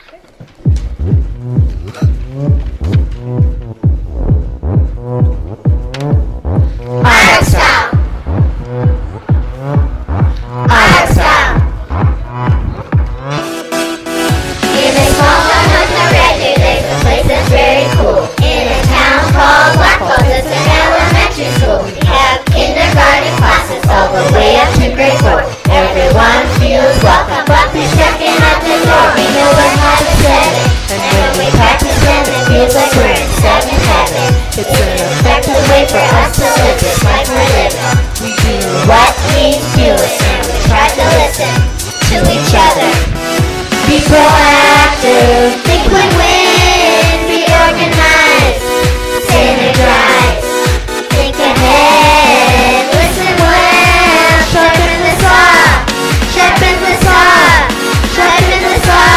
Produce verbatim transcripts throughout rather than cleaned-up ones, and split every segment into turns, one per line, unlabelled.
Everyone feels welcome, but we're checking at the door. We know we're having seven, and when we practice then it feels like we're in seventh heaven. It's an effective way for us to live this life we're living. We do what needs doing, and we try to listen to each other. Be proactive, think win-win, be organized, synergize, think ahead, listen well, sharpen the saw, sharpen the saw, sharpen the saw.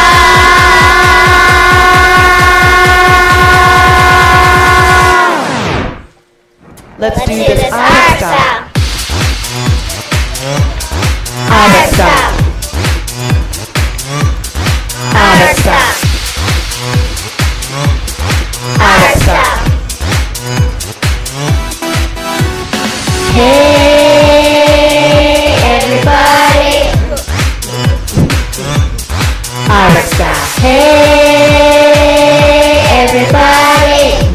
Let's, Let's do, do
this
this
I R E C style. I R E C style. I R E C style. I R E C style. Hey, everybody. I R E C style. Hey, everybody.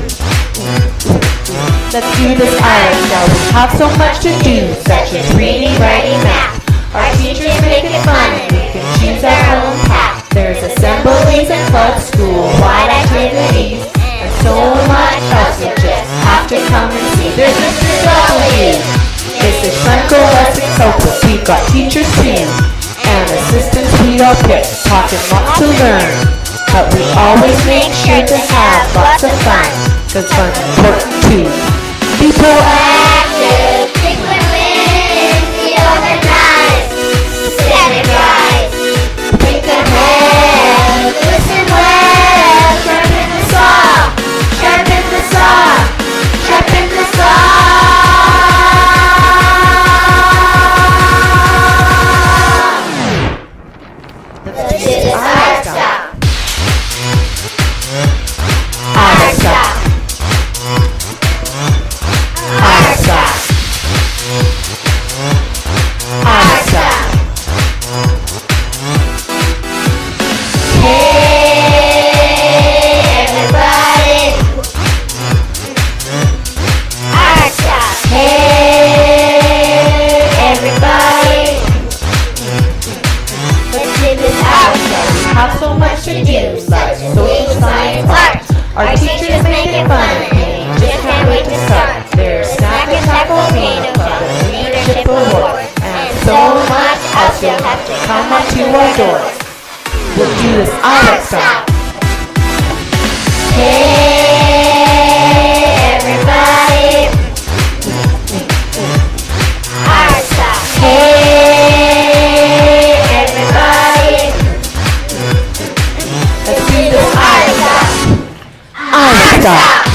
Let's do this I R E C style. We have so much to do, such as reading, writing, math.
Our teachers make it fun and we can choose our own path.
There's assemblies and clubs, school-wide activities, and so much else. You just have to come and see. There's Mister W, Missus Schlenko, Leslie Copeland. We've got teachers too, and assistants we all pick, talking lots to learn. But we always make sure to have lots of fun, cause fun's important too. Be proactive,
think win-win, be organized, synergize, think ahead, listen well, sharpen the saw, sharpen the saw, sharpen the saw.
Let's do this I R E C style.
I R E C style. I R E C style. I R E C style. Hey, everybody. I R E C style. Hey, everybody. Let's do this I R E C style.
We have so much to do, like social science, art. Our teachers make it fun, and we just can't wait to start. There's snack and tackle, creative club, and leadership award, and so much else. You'll have to come up to our doors. We'll do this I R E C style.
Hey, everybody. I R E C style. Hey, everybody.
Let's do this
I R E C style.
I R E C style.